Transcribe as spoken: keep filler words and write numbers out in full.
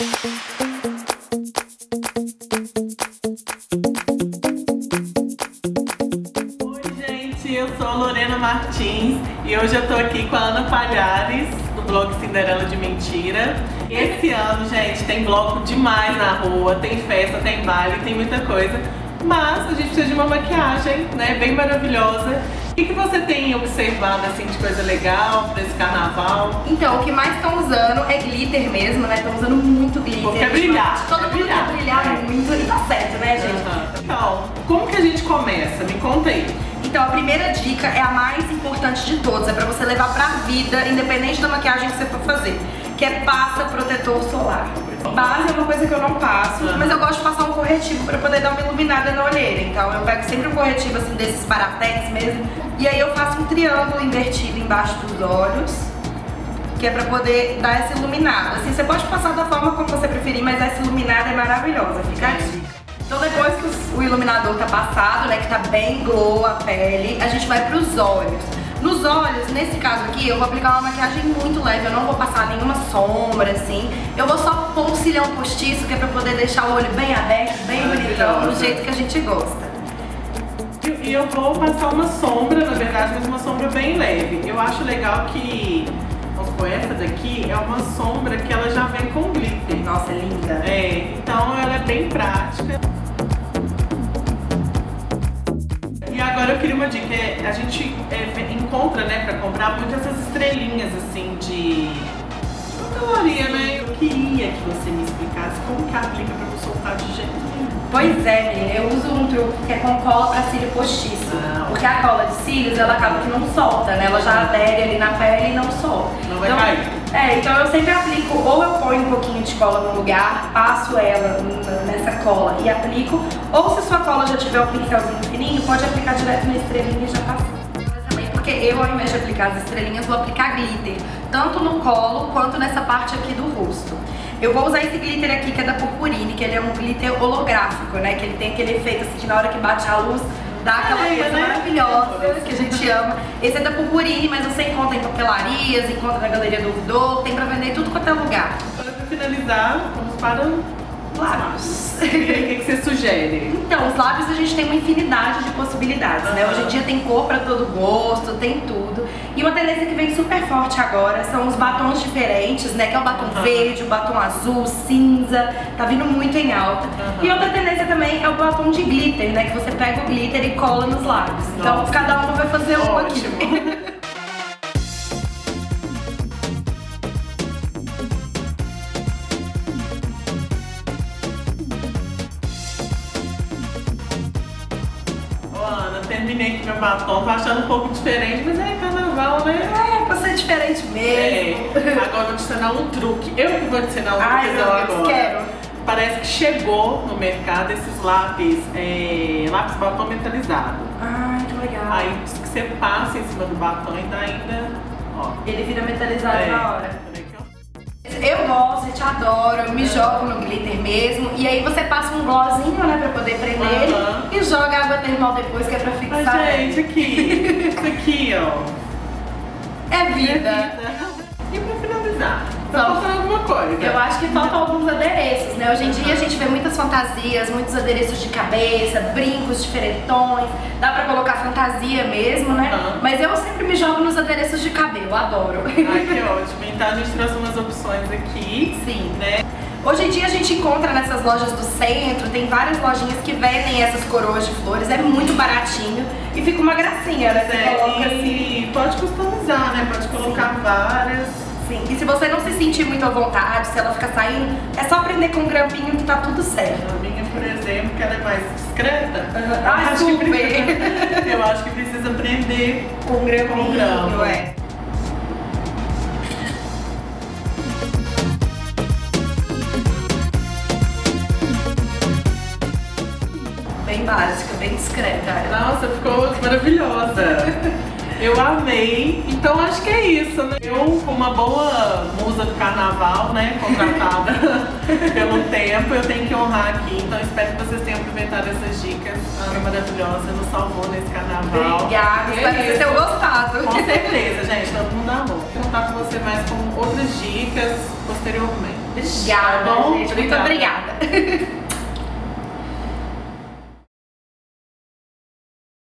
Eu sou a Lorena Martins e hoje eu tô aqui com a Ana Palhares, do blog Cinderela de Mentira. Esse ano, gente, tem bloco demais na rua, tem festa, tem baile, tem muita coisa, mas a gente precisa de uma maquiagem, né, bem maravilhosa. O que, que você tem observado, assim, de coisa legal pra esse carnaval? Então, o que mais estão usando é glitter mesmo, né? Estão usando muito glitter. Quer brilhar. Todo mundo quer brilhar muito e tá certo, né, gente? Uhum. Então, como que a gente começa? Me conta aí. Então, a primeira dica é a mais importante de todas, é pra você levar pra vida, independente da maquiagem que você for fazer, que é passa protetor solar. Base é uma coisa que eu não passo, uhum. mas eu gosto de passar um corretivo pra poder dar uma iluminada na olheira. Então eu pego sempre um corretivo assim desses Paratex mesmo, e aí eu faço um triângulo invertido embaixo dos olhos, que é pra poder dar essa iluminada. Assim, você pode passar da forma como você preferir, mas essa iluminada é maravilhosa, fica a dica. Então depois que o iluminador tá passado, né, que tá bem glow a pele, a gente vai pros olhos. Nos olhos, nesse caso aqui, eu vou aplicar uma maquiagem muito leve, eu não vou passar nenhuma sombra, assim. Eu vou só pôr um cílio postiço, que é pra poder deixar o olho bem aberto, bem bonitão, do jeito que a gente gosta. E eu vou passar uma sombra, na verdade, mas uma sombra bem leve. Eu acho legal que, vamos supor, essa daqui é uma sombra que ela já vem com glitter. Nossa, é linda. É, então ela é bem prática. E agora eu queria uma dica, a gente é, encontra, né, pra comprar muitas essas estrelinhas, assim, de caloria, né? Eu queria que você me explicasse como que aplica pra não soltar de jeito nenhum. Pois é, menina, eu uso um truque que é com cola pra cílio postiço, ah, porque a cola de cílios, ela acaba que não solta, né? Ela já adere ali na pele e não solta. Não vai então, cair. É, então eu sempre aplico, ou eu ponho um pouquinho de cola no lugar, passo ela nessa cola e aplico, ou se sua cola já tiver o pincelzinho fininho, pode aplicar direto na estrelinha e já passou. Também porque eu, ao invés de aplicar as estrelinhas, vou aplicar glitter, tanto no colo quanto nessa parte aqui do rosto. Eu vou usar esse glitter aqui que é da Purpurine, que ele é um glitter holográfico, né, que ele tem aquele efeito assim que na hora que bate a luz, dá aquela coisa né? maravilhosa que a gente ama. Esse é da Purpurine, mas você encontra em papelarias, encontra na Galeria do Ouvidor, tem pra vender em tudo quanto é lugar. Agora pra finalizar, vamos para lábios. O que, que você sugere? Então, os lábios a gente tem uma infinidade de possibilidades, uhum. né? Hoje em dia tem cor pra todo gosto, tem tudo. E uma tendência que vem super forte agora são os batons diferentes, né? Que é o batom uhum. verde, o batom azul, cinza, tá vindo muito em alta. Uhum. E outra tendência também é o batom de glitter, né? Que você pega o glitter e cola nos lábios. Então, nossa, cada uma vai fazer um aqui. Terminei aqui meu batom, tô achando um pouco diferente, mas é carnaval, né? É, pra ser diferente mesmo. É. Agora eu vou te ensinar um truque. Eu que vou te ensinar um truque. Ai, meu Deus, agora. quero. Parece que chegou no mercado esses lápis, é, lápis batom metalizado. Ai, que legal. Aí diz que você passa em cima do batom e dá ainda, ó. Ele vira metalizado é. na hora. Eu gosto, eu te adoro, eu me jogo no glitter mesmo. E aí você passa um glossinho, né, pra poder prender ele uhum. e joga água termal depois, que é pra fixar. Ai, gente, aqui, isso aqui, ó. É vida. É vida. E pra finalizar, tá faltando alguma coisa? Eu acho que faltam alguns adereços, né? Hoje em dia a gente vê muitas fantasias, muitos adereços de cabeça, brincos diferentões, dá pra colocar fantasia mesmo, né? Uhum. Mas eu sempre me jogo nos adereços de cabelo, adoro. Ai, que ótimo. Então a gente trouxe umas opções aqui. Sim. Né? Hoje em dia a gente encontra nessas lojas do centro, tem várias lojinhas que vendem essas coroas de flores, é muito baratinho e fica uma gracinha, né? Você é, coloca e assim. Pode customizar, né? Pode colocar Sim. várias. Sim, e se você não se sentir muito à vontade, se ela ficar saindo, é só prender com um grampinho que tá tudo certo. A minha, por exemplo, que ela é mais discreta, uhum. ah, acho super. Que precisa, eu acho que precisa prender com um grampinho, com um grampo. É. Bem básica, bem discreta. Nossa, ficou maravilhosa. Eu amei. Então acho que é isso, né? Eu, com uma boa musa do carnaval, né, contratada pelo tempo, eu tenho que honrar aqui. Então espero que vocês tenham aproveitado essas dicas. Ana maravilhosa, nos salvou nesse carnaval. Obrigada, é espero que vocês tenham gostado. Com certeza, gente, todo mundo amou. Vou contar com você mais com outras dicas posteriormente. Obrigada, Tá bom? gente. Muito Obrigada. obrigada.